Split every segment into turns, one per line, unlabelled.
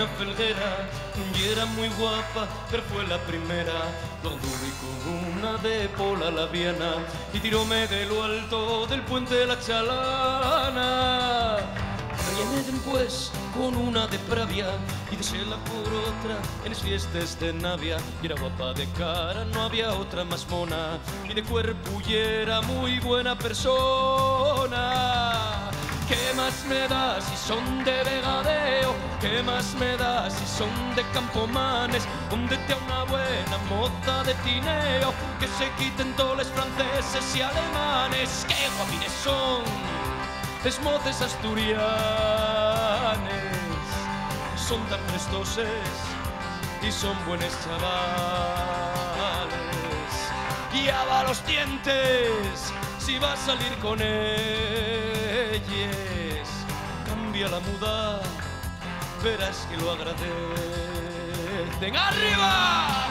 una felguera y era muy guapa, pero fue la primera. Donde con una de pola labiana y tiróme de lo alto del puente de la Chalana. Viene después con una de Pravia y deséla por otra en las fiestas de Navia. Y era guapa de cara, no había otra más mona, y de cuerpo y era muy buena persona. ¿Qué más me da si son de vegadeo? ¿Qué más me da si son de campomanes? Póndete a una buena moza de tineo, que se quiten todos los franceses y alemanes. ¡Qué guapines son! Les moces asturianes, son tan prestoses y son buenos chavales. Y ava los dientes si vas a salir con ellos. Cambia la muda, verás que lo agradecen. ¡Arriba!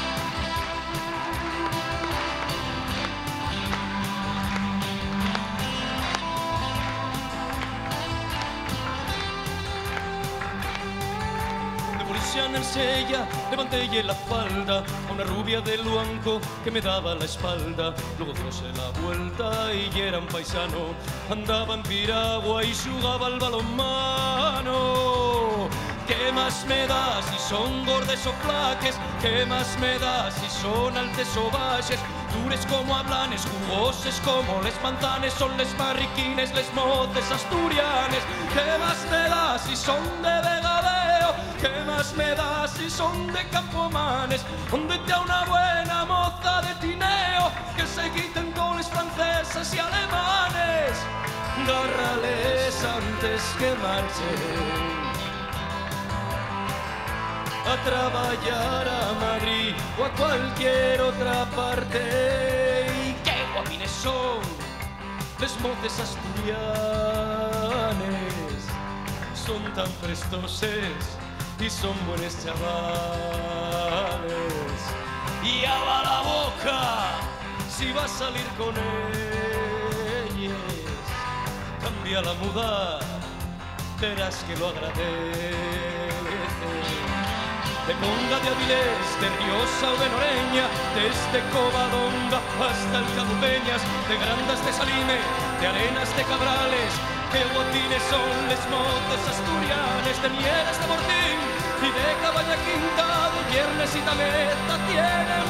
En el sella, levantélle la falda a una rubia de Luanco que me daba la espalda. Luego diose la vuelta y era un paisano, andaba en piragua y jugaba al balonmano. ¿Qué más me da si son gordes o flaques? ¿Qué más me da si son altes o baixes? Dures como hablanes, jugoses como les manzanes, son les marriquines, les moces asturianes. ¿Qué más me da si son de vegadeo? ¿Qué más me da si son de campomanes? Póndete a una buena moza de tineo, que se quiten todos los franceses y alemanes. Gárrales antes que marchen a trabajar a Madrid o a cualquier otra parte. Y qué guapines son les moces asturianes, son tan prestoses y son buenos chavales. Y abra la boca si vas a salir con ellos. Cambia la muda, verás que lo agradecen. De Conga de Avilés, de Riosa o de Noreña, desde Covadonga hasta el Cabo Peñas, de Grandas de Salime, de Arenas de Cabrales. Qué guapines son les moces asturianes, de Mieres de Mortín y de Cabaña Quinta, de Viernes y Tameta tiene